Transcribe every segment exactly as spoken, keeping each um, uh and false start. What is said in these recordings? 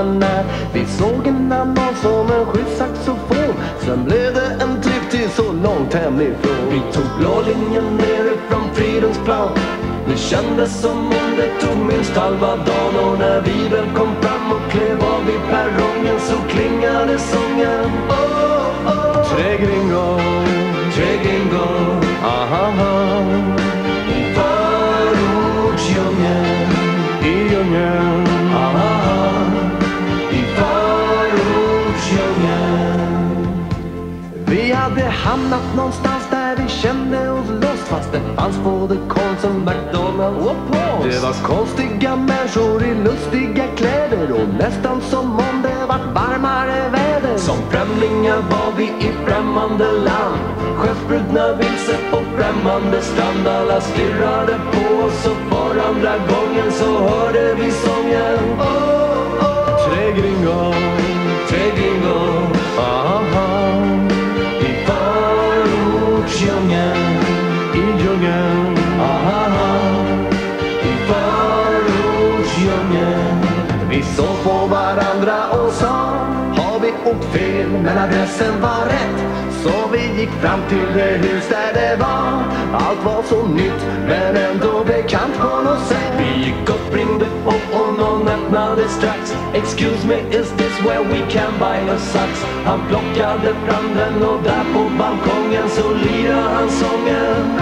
men när vi såg en annons om en skyddssaxofon, sen blev det en trip till så långt hemifrån. Vi tog blå linjen nerifrån Fridhemsplan. Det kändes som om det tog minst halva dagen, och när vi väl kom fram och klev av vid perrongen så klingade sången. Oh, oh. Tre gringo, tre gringo, aha, i förortsdjungeln, i djungeln, aha, i förortsdjungeln. Vi hade hamnat någonstans där vi kände oss lost, fast det fanns både Konsum, McDonalds och Paws. Det var konstiga människor i lustiga kläder och nästan som om det var varmare väder. Som främlingar var vi i främmande land, skeppsbrudna vilse på främmande strand. Alla stirrade på oss och för andra gången så hörde vi sången. Oh, oh. Tre gringo, tre gringo, aha, i förortsdjungeln, i djungeln, aha, i förortsdjungeln. Vi såg på varandra och sa, har vi åkt fel men adressen var rätt? Så vi gick fram till det hus där det var. Allt var så nytt men ändå bekant på något sätt. Vi gick upp, ringde upp och någon öppnade strax. Excuse me, is this where we can buy a sax? Han plockade fram den och där på balkongen så lirade han sången.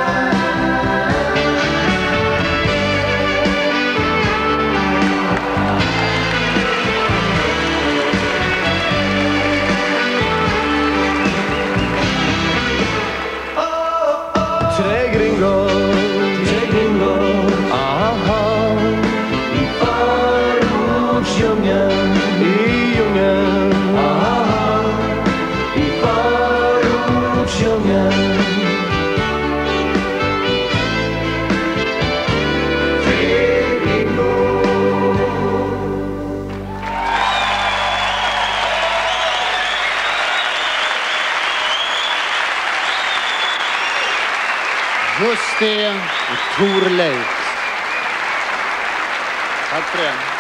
Tre gringo, tre gringo, aha, i förortsdjungeln, i djungeln, aha, i förortsdjungeln. Tre gringo. Just det, och Tor Leif. Tack för det.